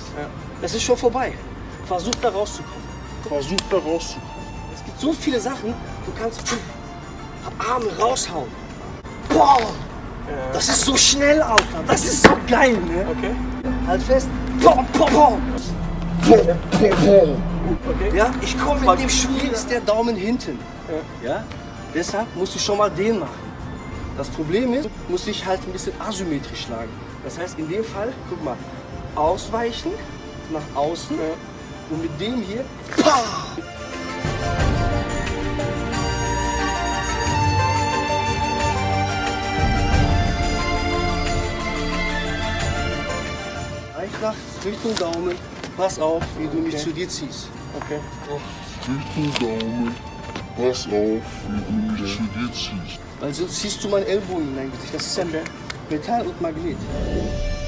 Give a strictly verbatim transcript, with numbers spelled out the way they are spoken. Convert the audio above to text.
Ja. Das ist schon vorbei. Versuch da rauszukommen. Versuch da rauszukommen. Es gibt so viele Sachen, du kannst Arme raushauen. Boah! Ja. Das ist so schnell, Alter. Das ist so geil, ne? Okay. Halt fest. Boah, boah, boah. Okay. Ja, ich komme mit dem Spiel, ist der Daumen hinten. Ja. Ja? Deshalb musst du schon mal den machen. Das Problem ist, muss ich halt ein bisschen asymmetrisch schlagen. Das heißt, in dem Fall, guck mal, ausweichen, nach außen Ja. und mit dem hier, pah! Einfach Richtung Daumen, pass auf, wie du mich Okay. zu dir ziehst. Okay. Richtung Daumen. Pass auf, wie du mich zu dir ziehst. Weil sonst ziehst du meinen Ellbogen in dein Gesicht. Das ist ja Okay. Metall und Magnet.